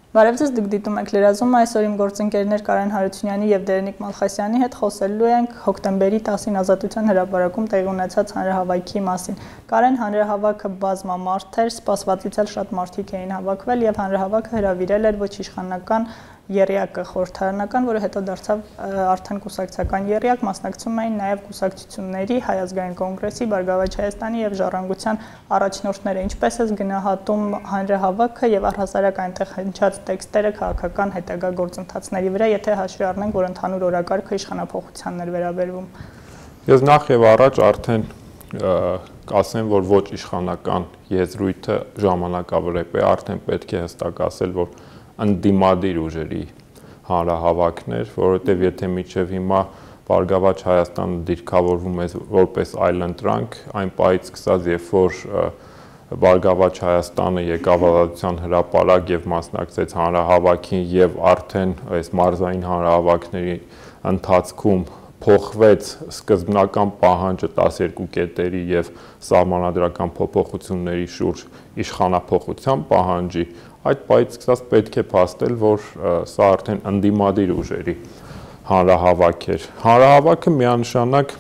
Բարև ձեզ, դուք դիտում եք լրազումը, այսօր իմ գործընկերներ Կարեն Հարությունյանի եւ Դերենիկ Մալխասյանի հետ խոսելու ենք հոկտեմբերի 10-ին Ազատության հրապարակում տեղի ունեցած հանրահավաքի մասին։ Կարեն, հանրահավաքը բազմամարդ էր, սպասվածից էլ շատ մարդիկ էին հավաքվել եւ հանրահավաքը հրավիրել էր ոչ իշխանական եռյակը խորհրդարանական, որը հետո դարձավ արդեն կուսակցական եռյակ, մասնակցում էին նաև կուսակցությունների, Հայ ազգային կոնգրեսի, Բարգավաճ Հայաստանի եւ Ժառանգության առաջնորդները։ Ինչպես է գնահատում հանրահավաքը եւ առհասարակ այնտեղ հնչած տեքստերը քաղաքական հետագա գործընթացների վրա, եթե հաշվի առնենք, որ ընդհանուր օրակարգը իշխանափոխությանն էր վերաբերվում։ Ես նախ եւ առաջ արդեն կասեմ, որ ոչ իշխանական եզրույթը ժամանակավրեպ է, արդեն պետք է հստակ ասել, որ ընդդիմադիր ուժերի հանրահավաքներ, որովհետև եթե մինչև հիմա Բարգավաճ Հայաստանը դիրքավորվում է որպես այլընտրանք, այն պահից սկսած, երբ որ Բարգավաճ Հայաստանը եկավ Ազատության հրապարակ եւ մասնակցեց հանրահավաքին եւ արդեն այս մարզային հանրահավաքների ընթացքում փոխվեց սկզբնական պահանջը 12 կետերի եւ սահմանադրական փոփոխությունների շուրջ իշխանափոխության պահանջի, այդ պահից սկսած պետք է փաստել, որ սա արդեն ընդդիմադիր ուժերի հանրահավաք էր։ Հանրահավաքը միանշանակ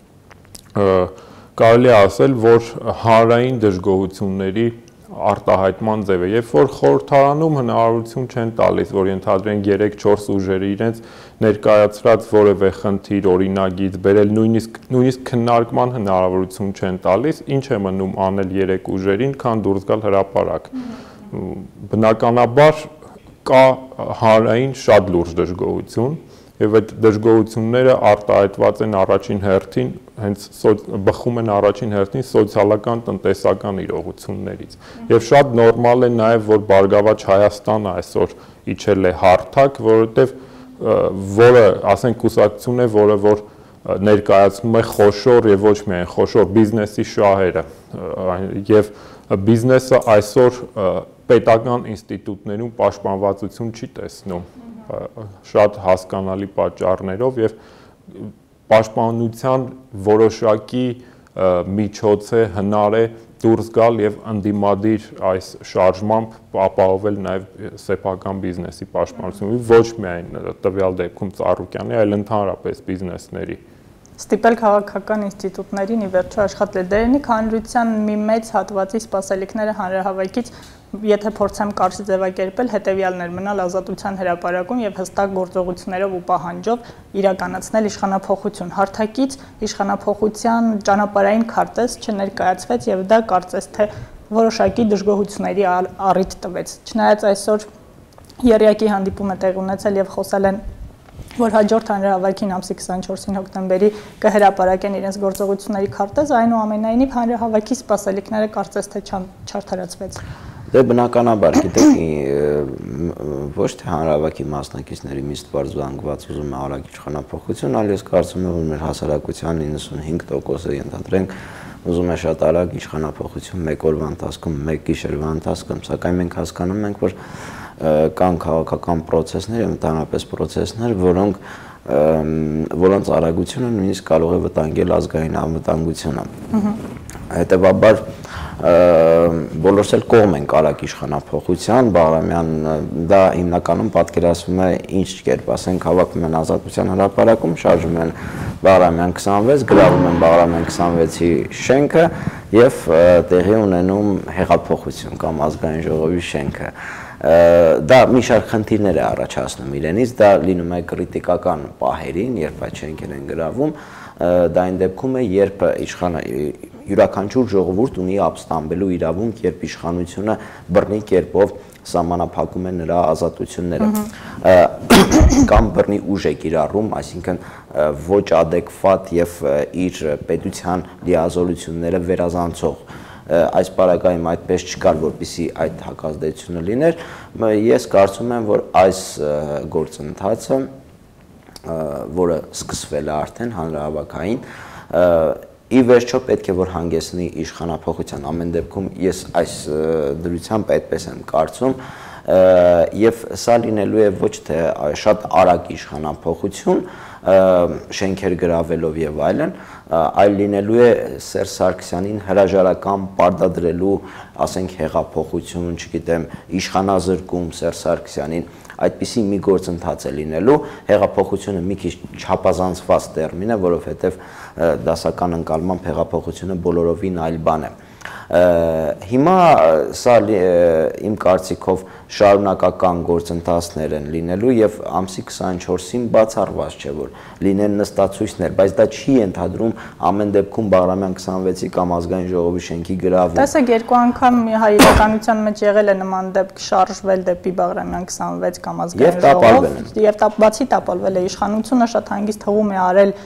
կարելի է ասել, որ հանրային դժգոհությունների արտահայտման ձև է, երբ որ խորհրդարանում հնարավորություն չեն տալիս, որ ենթադրենք 3-4 ուժերը իրենց ներկայացրած որևէ խնդիր օրինագիծ բերել, նույնիսկ քննարկման հնարավորություն չեն տալիս, ինչ է մնում անել 3 ուժերին, քան դուրս գալ հրապարակ։ Բնականաբար կա հանրային շատ լուրջ դժգոհություն եւ այդ դժգոհությունները արտահայտված են առաջին հերթին, հենց բխում են առաջին հերթին սոցիալական տնտեսական իրողություններից։ Եվ շատ նորմալ է նաեւ, որ Բարգավաճ Հայաստանը այսօր իջել է հարթակ, որովհետեւ որը, ասենք, կուսակցություն է, որը որ ներկայացնում է խոշոր եւ ոչ միայն խոշոր բիզնեսի շահերը, եւ բիզնեսը այսօր պետական ինստիտուտներում պաշտպանվածություն չի տեսնում շատ հասկանալի պատճառներով եւ պաշտպանության որոշակի միջոց է, հնար է դուրս գալ եւ ընդդիմադիր այս շարժմամբ ապահովել նաեւ սեփական բիզնեսի պաշտպանությունը, ոչ միայն տվյալ դեպքում Ծառուկյանի, այլ ընդհանրապես բիզնեսների։ Ստիպել քաղաքական ինստիտուտներին ի վերջո աշխատել։ Դերենիկ, հանրության մի մեծ հատվածի սպասելիքները հանրահավաքից, եթե փորձեմ կարճ ձևակերպել, հետևյալն էր՝ մնալ Ազատության հրապարակում եւ հստակ գործողություններով ու պահանջով իրականացնել իշխանափոխություն։ Հարթակից իշխանափոխության ճանապարհային քարտեզ չներկայացվեց եւ դա կարծես թե որոշակի դժգոհությունների առիթ տվեց։ Չնայած այսօր եռյակի հանդիպումը տեղի ունեցել եւ խոսել են, որ հաջորդ հանրահավաքին ամսի 24-ին հոկտեմբերի կհրապարակեն իրենց գործողությունների քարտեզ, այնուամենայնիվ հանրահավաքի սպասելիքները կարծես թե չարդարացվեց։ Դե բնականաբար, գիտեք, ոչ թե հանրահավաքի մասնակիցների միշտ բարձրացված ուզում է արագ իշխանափոխություն, այլ ես կարծում եմ, որ մեր հասարակության 95%-ը ենթադրենք ուզում է շատ արագ իշխանափոխություն մեկ օրվա ընթացքում, մեկ գիշերվա ընթացքում, սակայն մենք հասկանում ենք, որ կան քաղաքական պրոցեսներ եւ ընդհանրապես պրոցեսներ, որոնց արագությունը նույնիսկ կարող է վտանգել ազգային անվտանգությունը։ Հետևաբար բոլորս էլ կողմ ենք արագ իշխանափոխության, Բաղրամյան դա հիմնականում պատկերացվում է ինչ կերպ, ասենք հավաքվում են Ազատության հրապարակում, շարժվում են Բաղրամյան 26, գրավում են Բաղրամյան 26-ի շենքը եւ տեղի ունենում հեղափոխություն կամ ազգային ժողովի շենքը։ Դա մի շարք խնդիրներ է առաջացնում իրենից, դա լինում է կրիտիկական պահերին, երբ այդ շենքեր են գրավում, դա այն դեպքում է, երբ յուրաքանչյուր ժողովուրդ ունի ապստամբելու իրավունք, երբ իշխանությունը բռնի կերպով սահմանափակում է նրա ազատությունները կամ բռնի ուժ է կիրառում, այսինքն ոչ ադեկվատ եւ իր պետության լիազորությունները վերազանցող այս պարագայում այդպես չկար, որպեսզի այդ հակազդեցությունը լիներ, ես կարծում եմ, որ այս գործընթացը, որը սկսվել է արդեն հանրահավաքային, ի վերջո պետք է որ հանգեցնի իշխանափոխության, ամեն դեպքում ես այս դրությամբ այդպես եմ կարծում, եւ սա լինելու է ոչ թե շատ արագ իշխանափոխություն, շենքեր գրավելով եւ այլն, այլ լինելու է Սերժ Սարգսյանին հրաժարական պարտադրելու, ասենք հեղափոխություն, չգիտեմ, իշխանազրկում Սերժ Սարգսյանին, այդպիսի մի գործընթաց է լինելու, հեղափոխությունը մի քիչ չափազանցված տերմին է, որովհետեւ դասական ընկալմամբ հեղափոխությունը բոլորովին այլ բան է։ Հիմա սա իմ կարծիքով շարունակական գործընթացներ են լինելու եւ ամսի 24-ին բացառված չէ որ լինեն նստածույցներ, բայց դա չի ենթադրում ամեն դեպքում Բաղրամյան 26-ի կամ ազգային ժողովի շենքի գրավում։ Տեսեք, երկու անգամ հայրենական մեջ եղել է նման դեպք շարժվել դեպի Բաղրամյան 26 կամ ազգային ժողով եւ բացի տապալվել է իշխանությունը շատ հանգիստ հողում է արել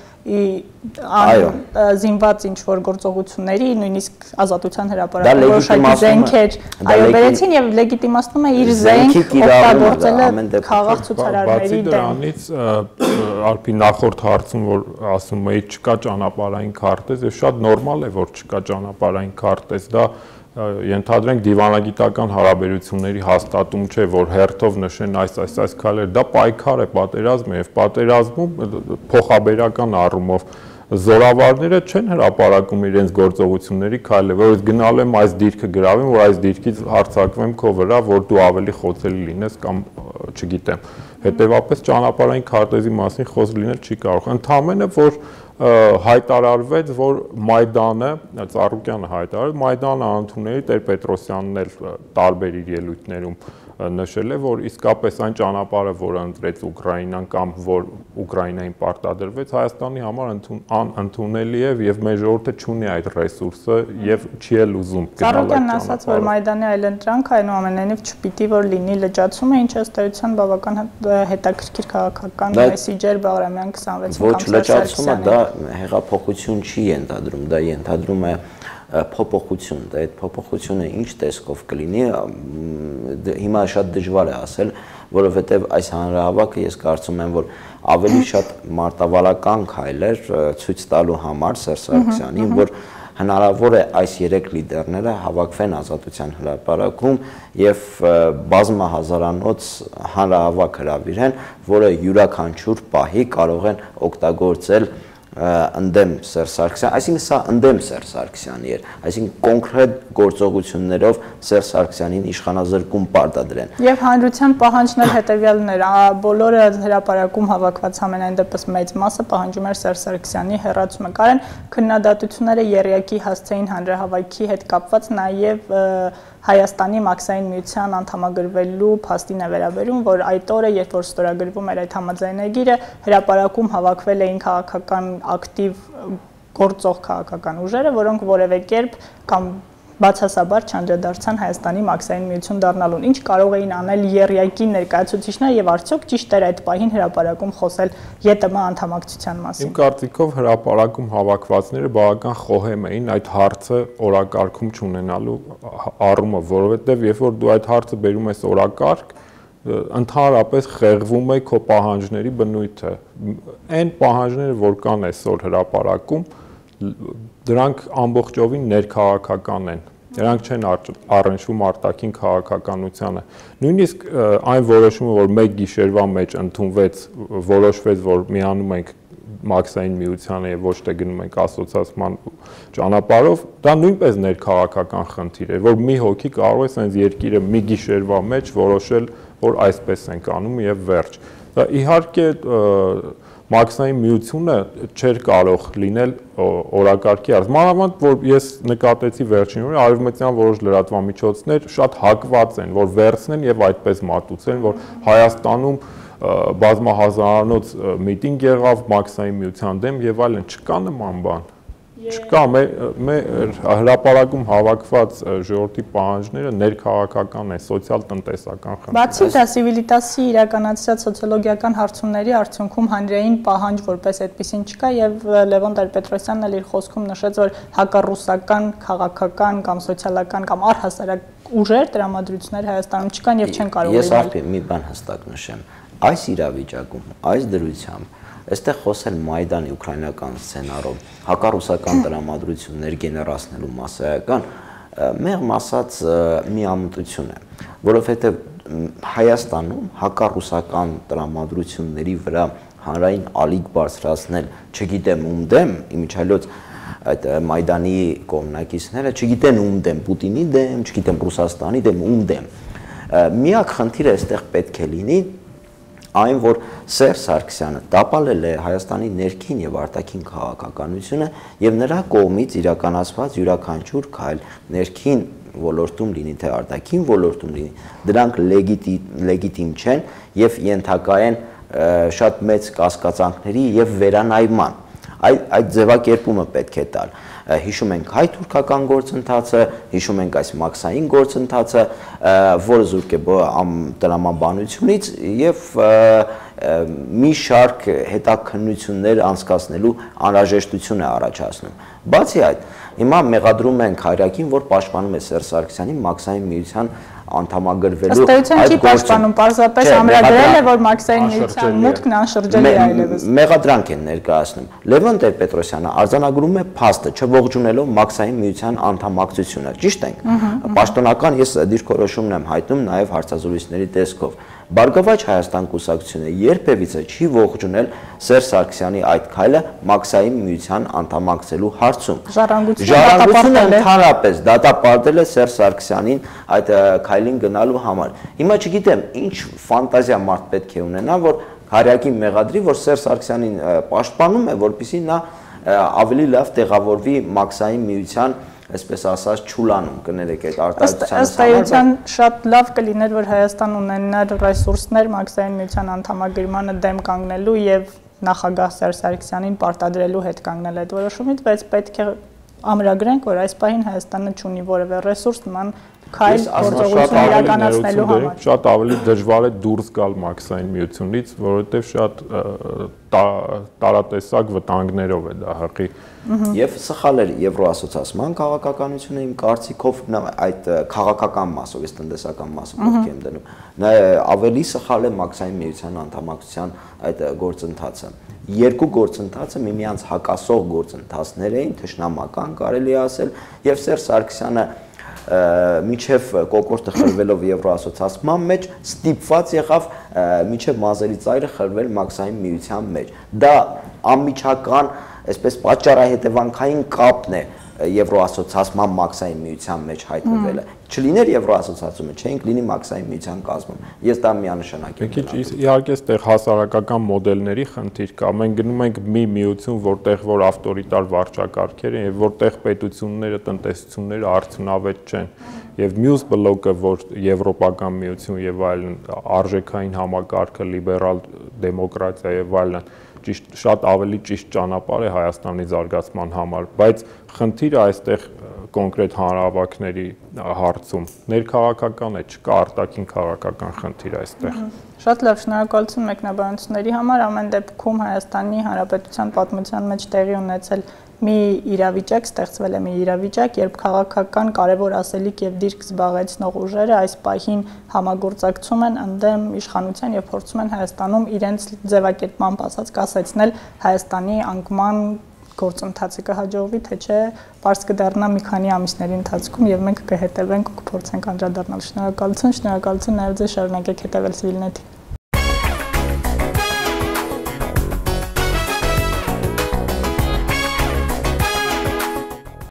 զինված ինչ-որ գործողությունների, նույնիսկ ազատության հրապարակի որոշակի զենքեր վերեցին եւ լեգիտիմացնում է իր զենք օգտագործելը խաղաղ ցուցարարների դեմ։ Բացի դրանից Արփի նախորդ հարցում որ ասում էի չկա ճանապարհային քարտեզ եւ շատ նորմալ է որ չկա ճանապարհային քարտեզ, դա ենթադրենք դիվանագիտական հարաբերությունների հաստատում չէ, որ հերթով նշեն այս քայլեր, դա պայքար է, պատերազմ է եւ պատերազմում փոխաբերական առումով զորավարները չեն հրապարակում իրենց գործողությունների քայլերը, որ ես գնալու եմ այս դիրքը գրավեմ, որ այս դիրքից հարձակվեմ քո վրա, որ դու ավելի խոցելի լինես կամ չգիտեմ։ Հետևաբար ճանապարհային քարտեզի մասին խոսք լինել չի կարող։ Ընդհանրապես որ հայտարարվեց, որ Մայդանը, Ծառուկյանը հայտարարեց, Մայդանը անդունների Տեր-Պետրոսյանն էլ տարբեր իր ելույթներում նշել է, որ իսկապես այն ճանապարհը, որը ընտրեց Ուկրաինան կամ որ Ուկրաինային պարտադրվեց, Հայաստանի համար անընդունելի է եւ մեր ժողովուրդը չունի այդ ռեսուրսը եւ չի էլ ուզում գնալ այդ Ծառուկյանն ասաց, որ Մայդանի այլընտրանք այնուամենայնիվ չպիտի որ լինի լճացումը, ինչ ըստ էության բավական հետաքրքիր քաղաքական մեսիջ էր Բաղրամյան 26-ին կամ Ոչ լճացումը դա հեղափոխություն չի ենթադրում, դա ենթադրում է փոփոխություն, դա այդ փոփոխությունը ինչ տեսքով կլինի, հիմա շատ դժվար է ասել, որովհետև այս հանրահավաքը ես կարծում եմ, որ ավելի շատ մարտավարական քայլ էր ցույց տալու համար Սերժ Սարգսյանին, որ հնարավոր է այս երեք լիդերները հավաքվեն Ազատության հրապարակում եւ բազմահազարանոց հանրահավաք հրավիրեն, որը յուրաքանչյուր պահի կարող են օգտագործել ընդդեմ Սերժ Սարգսյան, այսինքն սա ընդդեմ Սերժ Սարգսյանի էր, այսինքն կոնկրետ գործողություններով Սերժ Սարգսյանին իշխանազրկում պարտադրեն։ Եվ հանրության պահանջն էլ հետևյալն էր, բոլորը հրապարակում հավաքված ամենայն դեպս մեծ մասը պահանջում էր Սերժ Սարգսյանի հեռացումը։ Կարեն քննադատությունները եռյակի հասցեին հանրահավաքի հետ կապված նաև Հայաստանի Մաքսային միության անդամագրվելու փաստին է վերաբերում, որ այդ օրը, երբ որ ստորագրվում էր այդ համաձայնագիրը, հրապարակում հավաքվել էին քաղաքական ակտիվ գործող քաղաքական ուժերը, որոնք որևէ կերպ կամ բացասաբար չանդրադարձան Հայաստանի Մաքսային միություն դառնալուն։ Ինչ կարող էին անել եռյակի ներկայացուցիչները եւ արդյոք ճիշտ էր այդ պահին հրապարակում խոսել ԵՏՄ անդամակցության մասին։ Իմ կարծիքով հրապարակում հավաքվածները բավական խոհեմ էին այդ հարցը օրակարգում չունենալու առումով, որովհետեւ երբ որ դու այդ հարցը բերում ես օրակարգ, ընդհանրապես խեղվում է քո պահանջների բնույթը։ Այն պահանջները, որ կան այսօր հրապարակում, դրանք ամբողջովին ներքաղաքական են։ Դրանք չեն առնչվում արտաքին քաղաքականությանը։ Նույնիսկ այն որոշումը, որ մեկ գիշերվա մեջ ընդունվեց, որոշվեց, որ միանում ենք Մաքսային միությանը եւ ոչ թե գնում ենք ասոցիացիան ճանապարհով, դա նույնպես ներքաղաքական խնդիր է, որ մի հոգի կարող է sense երկիրը մի գիշերվա մեջ որոշել, որ այսպես ենք անում եւ վերջ։ Դա իհարկե Մաքսային միությունը չէր կարող լինել օրակարգի արժ։ Մանավանդ որ ես նկատեցի վերջին օրը արևմտյան որոշ լրատվամիջոցներ շատ հակված են, որ վերցնեն եւ այդպես մատուցեն, որ Հայաստանում բազմահազարանոց միտինգ եղավ Մաքսային միության դեմ եւ այլն, չկա նման բան։ Չկա, մեր հրապարակում հավաքված ժողովրդի պահանջները ներքաղաքական են, սոցիալ-տնտեսական խնդիրներ։ Բացի դա Civitas-ի իրականացրած սոցիոլոգիական հարցումների արդյունքում հանրային պահանջ որպես այդպեսին չկա եւ Լևոն Տեր-Պետրոսյանն էլ իր խոսքում նշեց, որ հակառուսական, քաղաքական կամ սոցիալական կամ առհասարակ ուժեր տրամադրություններ Հայաստանում չկան եւ չեն կարող լինել։ Ես արդեն մի բան հստակ նշեմ։ Այս իրավիճակում, այս դրությամբ այստեղ խոսել Մայդանի ուկրաինական սցենարով, հակառուսական տրամադրություններ գեներացնելու մասսայական, մեղմ ասած մի ամտություն է, որովհետև Հայաստանում հակառուսական տրամադրությունների վրա հանրային ալիք բարձրացնել, չգիտեմ ում դեմ, իմիջիայլոց այդ Մայդանի կողմնակիցները չգիտեն ում դեմ, Պուտինի դեմ, չգիտեմ Ռուսաստանի դեմ, ում դեմ։ Միակ խնդիրը այստեղ պետք է լինի այն, որ Սերժ Սարգսյանը տապալել է Հայաստանի ներքին եւ արտաքին քաղաքականությունը եւ նրա կողմից իրականացված յուրաքանչյուր քայլ ներքին ոլորտում լինի թե արտաքին ոլորտում լինի, դրանք լեգիտիմ չեն եւ ենթակա են շատ մեծ կասկածանքների եւ վերանայման։ Այդ ձևակերպումը պետք է տալ։ Հիշում ենք հայ-թուրքական գործընթացը, հիշում ենք այս մաքսային գործընթացը, որը զուրկ է տրամաբանությունից եւ մի շարք հետաքննություններ անցկացնելու անհրաժեշտություն է առաջացնում։ Բացի այդ, հիմա մեղադրում ենք Հայրակին, որ պաշտպանում է Սերժ Սարգսյանին մաքսային միության անդամագրվելու այդ գործում պարզապես ամրագրել է, որ մաքսային միության մուտքն անշրջելի է այլևս։ Մեղադրանք են ներկայացնում։ Լևոն Տեր-Պետրոսյանը արձանագրում է փաստը, չողջունելով մաքսային միության անդամակցությունը։ Ճիշտ ենք։ Պաշտոնական ես դիրքորոշումն եմ հայտնում նաև հարցազրույցների տեսքով։ Բարգավաճ Հայաստան կուսակցությունը երբևիցե չի ողջունել Սերժ Սարգսյանի այդ քայլը մաքսային միության անդամակցելու հարցում։ Ժառանգությունը ընդհանրապես դատապարտել է Սերժ Սարգսյանին այդ քայլին գնալու համար։ Հիմա չգիտեմ ինչ ֆանտազիա մարդ պետք է ունենա, որ Հայրակին մեղադրի, որ Սերժ Սարգսյանին պաշտպանում է, որպեսզի նա ավելի լավ տեղավորվի մաքսային միության այսպես ասած ճուլանում կներեք այդ արտահայտության ըստ էության շատ լավ կլիներ, որ Հայաստան ունենար ռեսուրսներ մաքսային միության անդամագրմանը դեմ կանգնելու եւ նախագահ Սերժ Սարգսյանին պարտադրելու հետ կանգնել այդ որոշումից, բայց պետք է ամրագրենք, որ այս պահին Հայաստանը չունի որևէ ռեսուրս նման քայլ գործողություն իրականացնելու համար։ Շատ ավելի դժվար է դուրս գալ մաքսային միությունից, որովհետև շատ տարատեսակ վտանգներով է դա հղի։ Եվ սխալ էր Եվրոասոցիացիան քաղաքականությունը իմ կարծիքով այդ քաղաքական մասով, ես տնտեսական մասը կողքի եմ դնում։ Նա ավելի սխալ է մաքսային միության անդամակցության այդ գործընթացը։ Երկու գործընթացը միմյանց հակասող գործընթացներ էին, թշնամական կարելի է ասել, եւ Սերժ Սարգսյանը միջև կոկորդը խրվելով Եվրոասոցիացիան մեջ ստիպված եղավ միջև մազերի ծայրը խրվել մաքսային միության մեջ։ Դա անմիջական, այսպես պատճառահետևանքային կապն է Եվրոասոցիացիան մաքսային միության մեջ հայտնվելը։ Չլիներ Եվրոասոցիացիումը, չէինք լինի մաքսային միության կազմում։ Ես դա միանշանակ եմ։ Իհարկե, այստեղ հասարակական մոդելների խնդիր կա։ Մենք գնում ենք մի միություն, որտեղ որ ավտորիտար վարչակարգեր են եւ որտեղ պետությունները, տնտեսությունները արդյունավետ չեն։ Եվ մյուս բլոկը, որ եվրոպական միություն եւ այլն, արժեքային համակարգը, լիբերալ դեմոկրատիա եւ այլն, շատ ավելի ճիշտ ճանապարհ է Հայաստանի զարգացման համար, բայց խնդիրը այստեղ կոնկրետ հանրահավաքների հարցում ներքաղաքական է, չկա արտաքին քաղաքական խնդիր այստեղ։ Շատ լավ, շնորհակալություն մեկնաբանությունների համար։ Ամեն դեպքում Հայաստանի Հանրապետության պատմության մեջ տեղի ունեցել մի իրավիճակ, ստեղծվել է մի իրավիճակ, երբ քաղաքական կարևոր ասելիք եւ դիրք զբաղեցնող ուժերը այս պահին համագործակցում են ընդդեմ իշխանության եւ փորձում են Հայաստանում իրենց ձևակերպմամբ ասած կասեցնել Հայաստանի անկման գործընթացը կհաջողվի, թե չէ, պարզ կդառնա մի քանի ամիսների ընթացքում եւ մենք կհետևենք ու կփորձենք անդրադառնալ։ Շնորհակալություն, շնորհակալություն նաեւ ձեզ շարունակեք հետևել Civilnet-ին։